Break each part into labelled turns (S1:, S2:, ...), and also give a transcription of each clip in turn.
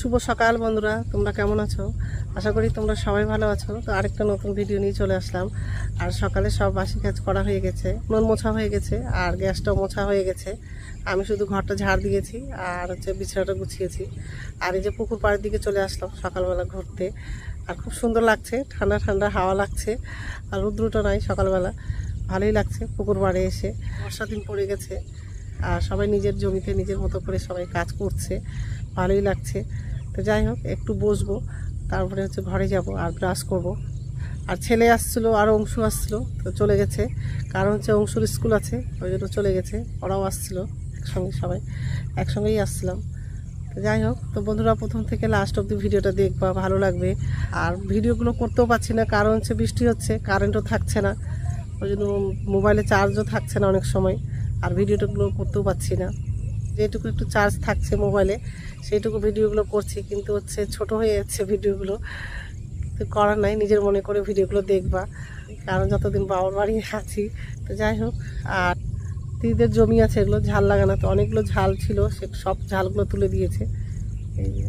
S1: শুভ সকাল বন্ধুরা, তোমরা কেমন আছো? আশা করি তোমরা সবাই ভালো আছো। তো আরেকটা নতুন ভিডিও নিয়ে চলে আসলাম। আর সকালে সব বাসি কাজ করা হয়ে গেছে, উনুন মোছা হয়ে গেছে, আর গ্যাসটাও মোছা হয়ে গেছে। আমি শুধু ঘরটা ঝাড় দিয়েছি আর বিছানাটা গুছিয়েছি। আর এই যে পুকুর পাড়ের দিকে চলে আসলাম সকালবেলা ঘুরতে। আর খুব সুন্দর লাগছে, ঠান্ডা ঠান্ডা হাওয়া লাগছে, আর রৌদ্রটা নাই সকালবেলা, ভালোই লাগছে পুকুর পাড়ে এসে। বর্ষা দিন পড়ে গেছে আর সবাই নিজের জমিতে নিজের মতো করে সবাই কাজ করছে, ভালোই লাগছে। তো যাই হোক, একটু বসবো, তারপরে ঘরে যাব আর ব্রাশ করব। আর ছেলে আসছিলো আর অংশু আসছিলো, তো চলে গেছে, কারণ অংশুর স্কুল আছে, ওই জন্য চলে গেছে। ওরাও আসছিলো একসঙ্গে, সবাই একসঙ্গেই আসছিলাম। তো যাই হোক, তো বন্ধুরা প্রথম থেকে লাস্ট অবধি ভিডিওটা দেখবা, ভালো লাগবে। আর ভিডিওগুলো করতেও পারছি না, কারণ বৃষ্টি হচ্ছে, কারেন্টও থাকছে না, ওই জন্য মোবাইলে চার্জও থাকছে না অনেক সময়, আর ভিডিওগুলো করতেও পারছি না। যেটুকু একটু চার্জ থাকছে মোবাইলে সেইটুকু ভিডিওগুলো করছি, কিন্তু ছোট হয়ে যাচ্ছে ভিডিওগুলো। তো করার নাই, নিজের মনে করে ভিডিওগুলো দেখবা, কারণ যতদিন বাবার বাড়ি আছি। তো যাই হোক, আর দিদিদের জমি আছে, এগুলো ঝাল লাগানো, তো অনেকগুলো ঝাল ছিল, সে সব ঝালগুলো তুলে দিয়েছে। এই যে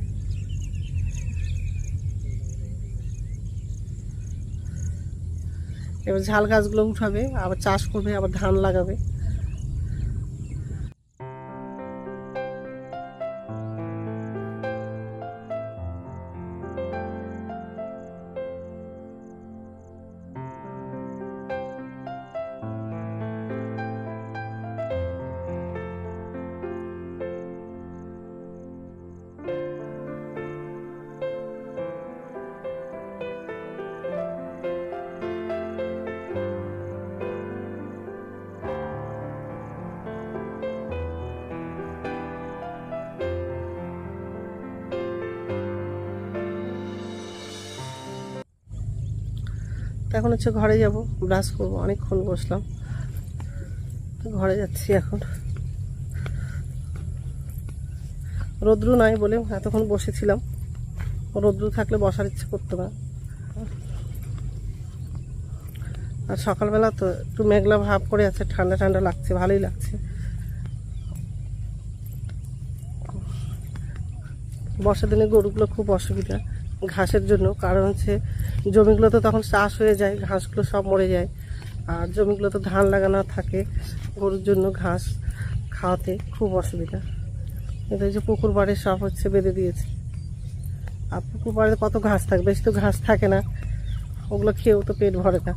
S1: এবার ঝাল গাছগুলো উঠাবে, আবার চাষ করবে, আবার ধান লাগাবে। এখন ঘরে যাব, ব্রাশ করবো, অনেকক্ষণ বসলাম, ঘরে যাচ্ছি এখন। রৌদ্র নাই বলে এতক্ষণ বসেছিলাম, রৌদ্র থাকলে বসার ইচ্ছে করতো না। আর সকালবেলা তো একটু মেঘলা ভাব করে আছে, ঠান্ডা ঠান্ডা লাগছে, ভালোই লাগছে। বর্ষার দিনে গরুগুলো খুব অসুবিধা ঘাসের জন্য, কারণ জমিগুলো তো তখন চাষ হয়ে যায়, ঘাসগুলো সব মরে যায়। আর জমিগুলো তো ধান লাগানো থাকে, গরুর জন্য ঘাস খাওয়াতে খুব অসুবিধা। কিন্তু এই যে পুকুর পাড়ে সব বেঁধে দিয়েছে। আর পুকুর পাড়ে কত ঘাস থাকে, বেশি তো ঘাস থাকে না, ওগুলো খেয়েও তো পেট ভরে না।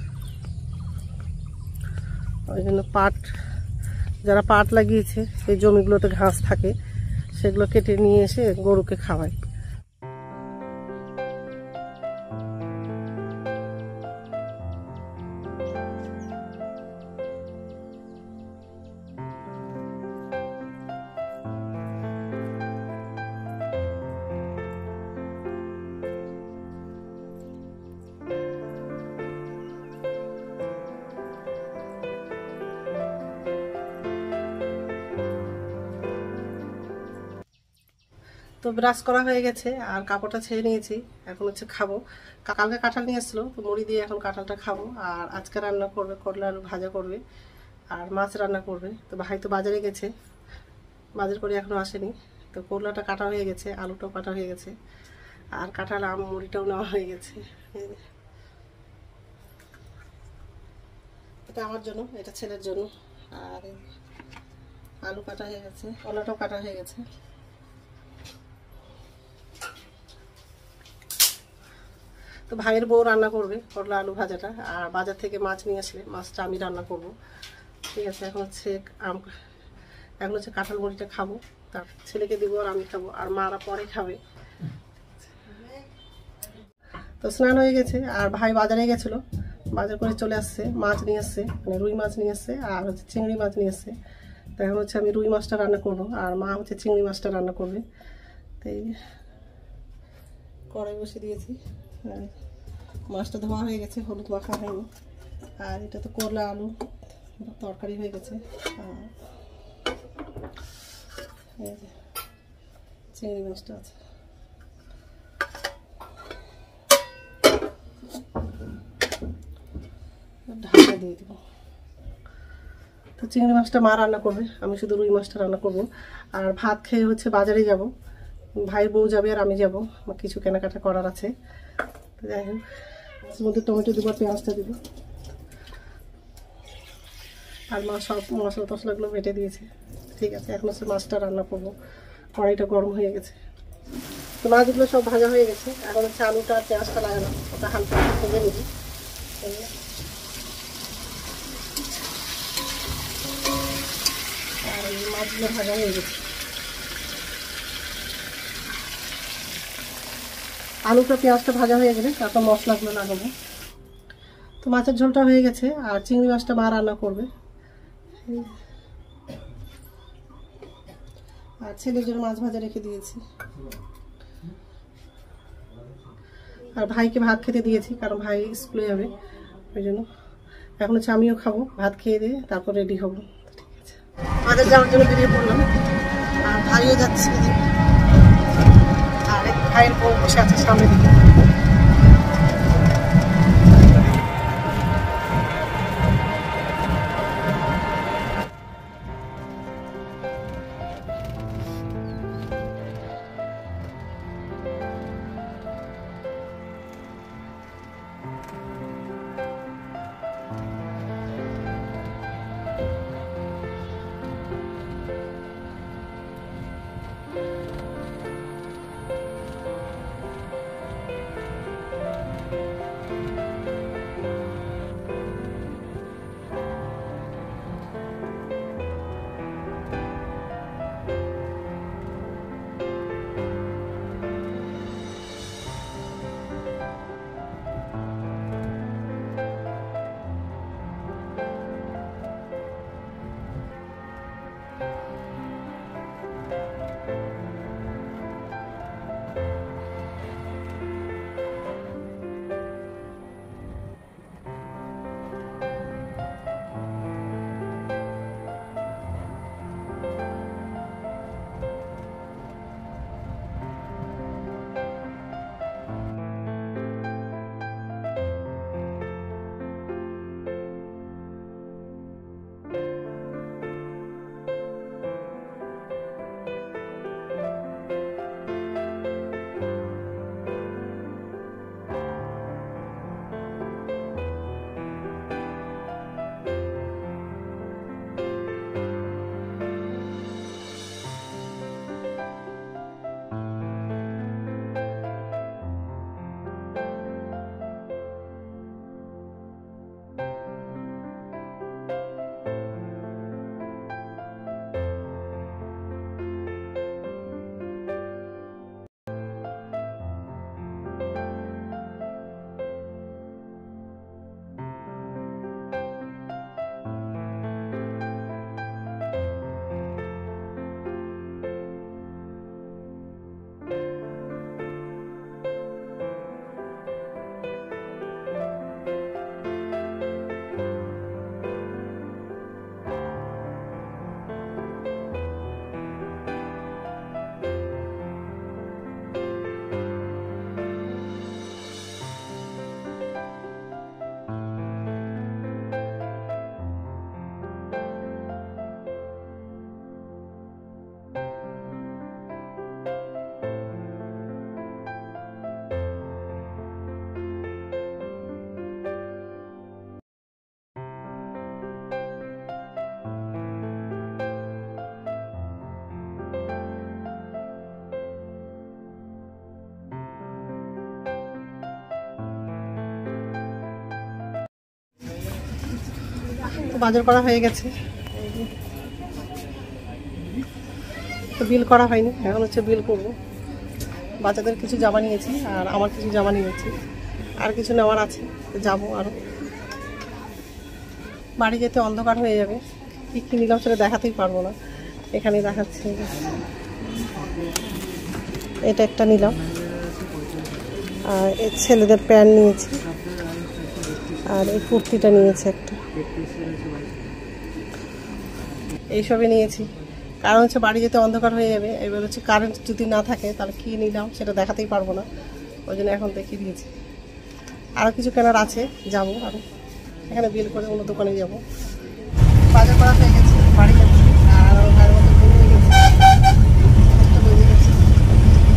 S1: ওই জন্য যারা পাট লাগিয়েছে সেই জমিগুলোতে ঘাস থাকে, সেগুলো কেটে নিয়ে এসে গরুকে খাওয়ায়। তো ব্রাশ করা হয়ে গেছে আর কাপড়টা ছেড়ে নিয়েছি, এখন খাবো। কালকে কাঁঠাল নিয়ে আসলো, তো মুড়ি দিয়ে এখন কাঁঠালটা খাবো। আর আজকে রান্না করবে করলা আলু ভাজা করবে, আর মাছ রান্না করবে। তো ভাই তো বাজারে গেছে, বাজার করে এখনো আসেনি। তো করলাটা কাটা হয়ে গেছে, আলুটাও কাটা হয়ে গেছে, আর কাঁঠাল আম মুড়িটাও নেওয়া হয়ে গেছে। এটা আমার জন্য, এটা ছেলের জন্য। আর আলু কাটা হয়ে গেছে, করলাটাও কাটা হয়ে গেছে। তো ভাইয়ের বউ রান্না করবে করলা আলু ভাজাটা, আর বাজার থেকে মাছ নিয়ে আসলে মাছটা আমি রান্না করব। ঠিক আছে, এখন কাঁঠাল মুড়িটা খাবো, তার ছেলেকে দিব আর আমি খাবো, আর মারা পরে খাবে। তো স্নান হয়ে গেছে, আর ভাই বাজারে গেছিলো, বাজার করে চলে আসছে, মাছ নিয়ে আসছে, মানে রুই মাছ নিয়ে আসছে, আর চিংড়ি মাছ নিয়ে আসছে। তো এখন আমি রুই মাছটা রান্না করবো, আর মা চিংড়ি মাছটা রান্না করবে। তো এই কড়াই বসে দিয়েছি, মাছটা ধোয়া হয়ে গেছে, হলুদ মাখা হয়নি। আর এটা তো করলা আলু তরকারি হয়ে গেছে, আর চিংড়ি মাছটা আছে। ঢাকা দিয়ে দেবো। তো চিংড়ি মাছটা মা রান্না করবে, আমি শুধু রুই মাছটা রান্না করব। আর ভাত খেয়ে বাজারে যাব, ভাইয়ের বউ যাবে আর আমি যাবো, কিছু কেনাকাটা করার আছে। তো যাই হোক, এর মধ্যে টমেটো দেবো, পেঁয়াজটা দেবো, আর মা সব মশলা টশলাগুলো বেটে দিয়েছে। ঠিক আছে, এখন হচ্ছে মাছটা রান্না করবো। কড়াইটা গরম হয়ে গেছে, তো মাছগুলো সব ভাজা হয়ে গেছে। এখন হচ্ছে আলুটা আর পেঁয়াজটা লাগানো, ওটা হালকা ভেজে নিবি। আর এই মাছগুলো ভাজা হয়ে গেছে, আলুটা পেঁয়াজটা ভাজা হয়ে গেলে তারপর মশলাগুলো লাগাবো। তো মাছের ঝোলটা হয়ে গেছে, আর চিংড়ি মাছটা মা রান্না করবে। আর ছেলের জন্য মাছ ভাজা রেখে দিয়েছি, আর ভাইকে ভাত খেতে দিয়েছি, কারণ ভাই স্কুলে যাবে ওই জন্য। এখন হচ্ছে আমিও খাবো, ভাত খেয়ে দিয়ে তারপর রেডি হবো। ঠিক আছে, বাজার যাওয়ার জন্য বেরিয়ে পড়লাম, আর ভাইও যাচ্ছে, আর ভাইয়ের বউ বসে আছে সামনের দিকে। বাজার করা হয়ে গেছে, তো বিল করা হয়নি, এখন হচ্ছে বিল করবো। বাচ্চাদের কিছু জামা নিয়েছি, আর আমার কিছু জামা নিয়েছি, আর কিছু নেওয়ার আছে, যাবো আরও। বাড়ি যেতে অন্ধকার হয়ে যাবে, কী কী নিলাম সেটা দেখাতেই পারবো না, এখানেই দেখাচ্ছি। এটা একটা নিলাম, আর এই ছেলেদের প্যান্ট নিয়েছি, আর এই কুর্তিটা নিয়েছি একটা, এইসবই নিয়েছি। কারণ হচ্ছে বাড়ি যেতে অন্ধকার হয়ে যাবে, এবার হচ্ছে কারেন্ট যদি না থাকে তাহলে কী নিলাম সেটা দেখাতেই পারবো না, ওই জন্য এখন দেখিয়ে দিয়েছি। আরও কিছু কেনার আছে, যাবো আরও, এখানে বিল করে অন্য দোকানে যাবো। বাজার করা হয়ে গেছে, বাড়ি যাচ্ছি, আর ভাইয়ের মতো বেরিয়ে গেছে,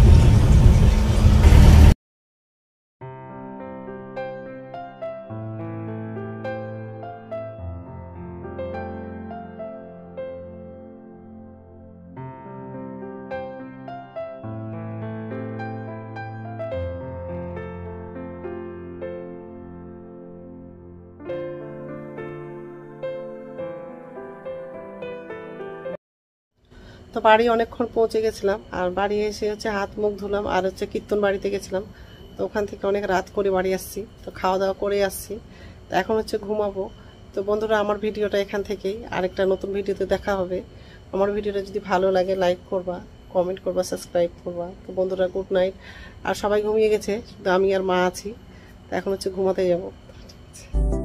S1: তো বাড়ি অনেকক্ষণ পৌঁছে গেছিলাম, আর বাড়ি এসে হচ্ছে হাত মুখ ধুলাম, আর হচ্ছে কীর্তন বাড়িতে গেছিলাম। তো ওখান থেকে অনেক রাত করে বাড়ি আসছি, তো খাওয়া দাওয়া করে আসছি। তো এখন হচ্ছে ঘুমাবো। তো বন্ধুরা, আমার ভিডিওটা এখান থেকেই, আরেকটা নতুন ভিডিওতে দেখা হবে। আমার ভিডিওটা যদি ভালো লাগে লাইক করবা, কমেন্ট করবা, সাবস্ক্রাইব করবা। তো বন্ধুরা, গুড নাইট। আর সবাই ঘুমিয়ে গেছে, শুধু আমি আর মা আছি। তো এখন হচ্ছে ঘুমাতে যাবো।